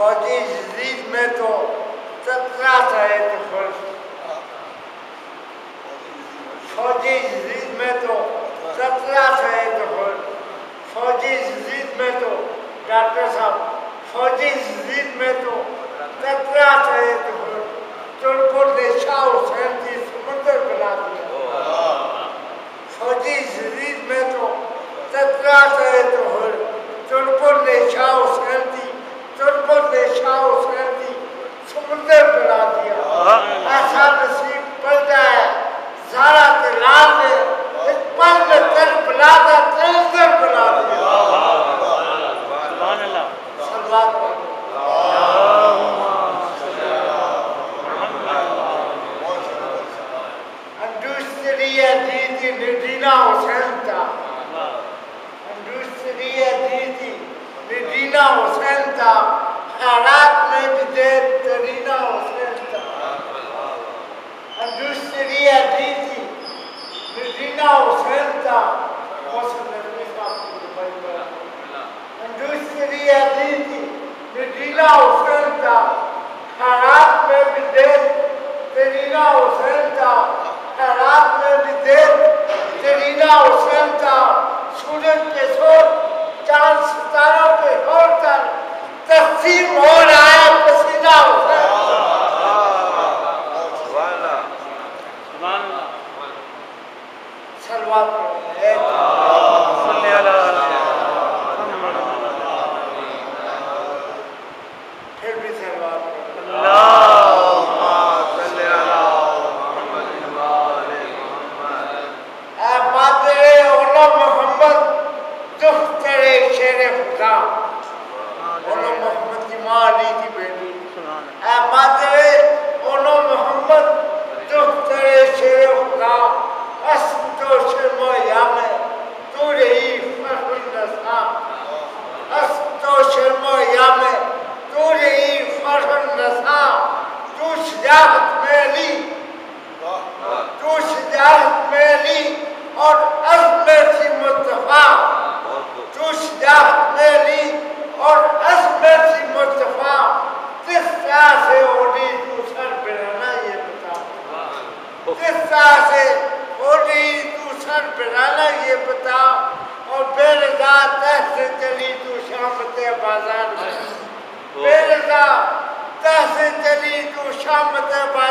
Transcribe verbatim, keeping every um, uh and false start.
فوجی جدید میں تو سترہ سائے دخل فوجی جدید میں تو سترہ سائے دخل فوجی جدید میں تو ڈاکٹر صاحب فوجی جدید میں تو سترہ سائے دخل چلپور نے شاہ حسین کی سمندر بنا دیا فوجی جدید میں تو سترہ سائے دخل چلپور نے شاہ حسین کی چلپور نے شاہ حسین کی سمندر بنا دیا ایسا نصیب پل جائے زارا تلال نے اس پل میں تر بلا دا تلزر بنا دیا سبحان اللہ سلوات انڈوستری دیدی نڈینا حسین تھا انڈوستری دیدی نڈینا حسین تھا خیرات میں بھی دیر ترینا حسین تھا انڈوستری دیدی نڈینا حسین تھا موسم نبی انڈوستری دیدی نڈینا حسین تھا خیرات میں بھی دیر ترینا حسین تھا خیرات میں بھی دیر ترینا حسین تھا سورج کے سور چاند ستاروں کے ہور کر تقسیم ہو رہا ہے پسینہ حسین سلوات صلی اللہ پھر بھی سلوات اے مادر اولا محمد دختر شیر خدا اولا محمد کی ماں علی کی بیٹی اے مادر اولا محمد دختر شیر خدا اسم تو شرم و یام تو رہی فخر نسا اسم تو شرم و یام تو رہی فخر نسا تو شجاعت میں علی تو شجاعت میں علی اور عزم تھی مصطفیٰ تو شجاعت میں علی اور عزم تھی مصطفیٰ کس طرح سے اوڑی تو سر بنانا یہ بتا کس طرح سے اوڑی تو سر بنانا یہ بتا اور بے رضا تہ سے چلی تو شامت بازار میں بے رضا تہ سے چلی تو شامت بازار